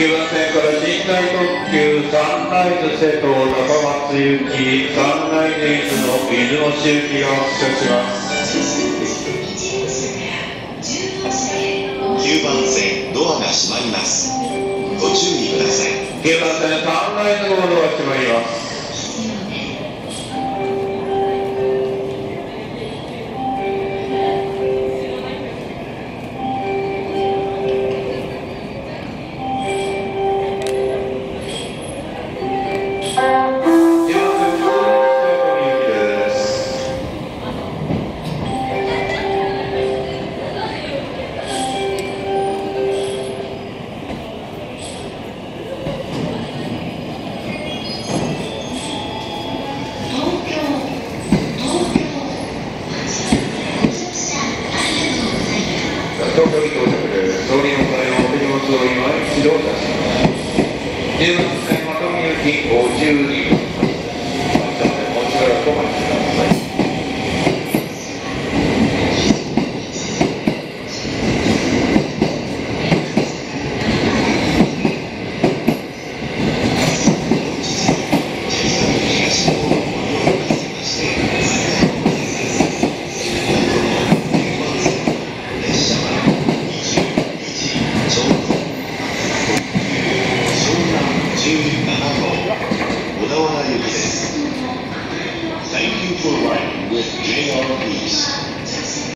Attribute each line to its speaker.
Speaker 1: 9番線から寝台特急サンライズ瀬戸高松行きサンライズイズの出雲市行きが発車します。
Speaker 2: 9番線ドアが閉まります。ご注意ください。
Speaker 1: 9番線サンライズ号ドアが閉まります。東京に到着です。通りの際のお手荷物を今一度出します。10番線まとめ行き52